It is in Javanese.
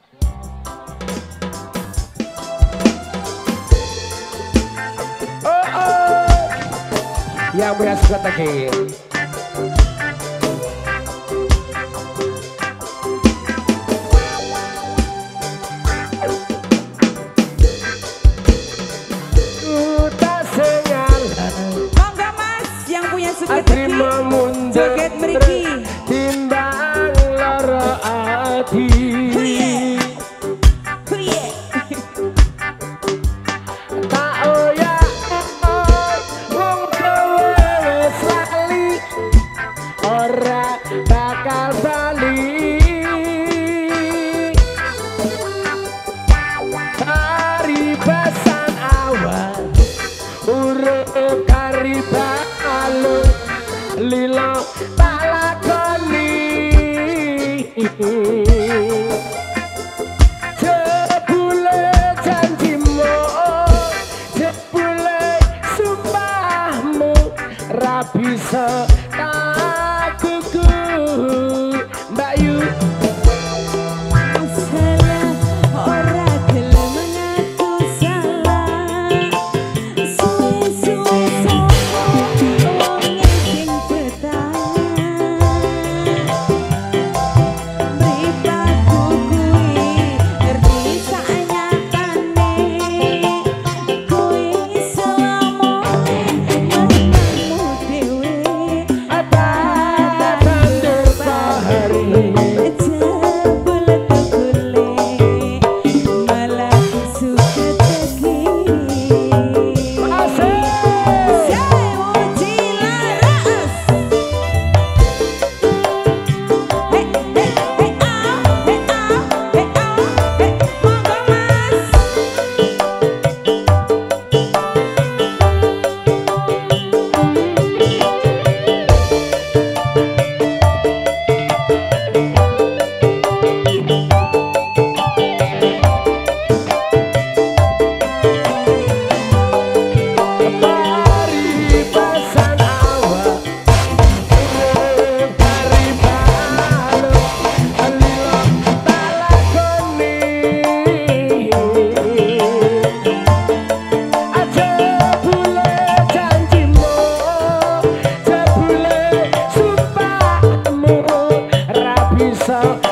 Yang punya suka lagi. Monggo Mas yang punya suka lagi. Joget mriki. Timbang lara ati. Bakal bali karibasan awan urip karibalo lilo tak lakoni jebule janjimu jebule sumpahmu ra bisa Mbak Yu salah ora gelem ngaku salah suwe-suwe wong sing bertahan mripatku kuwi ngerti sanyatane kuwi iso ngomong menengmu dhewe so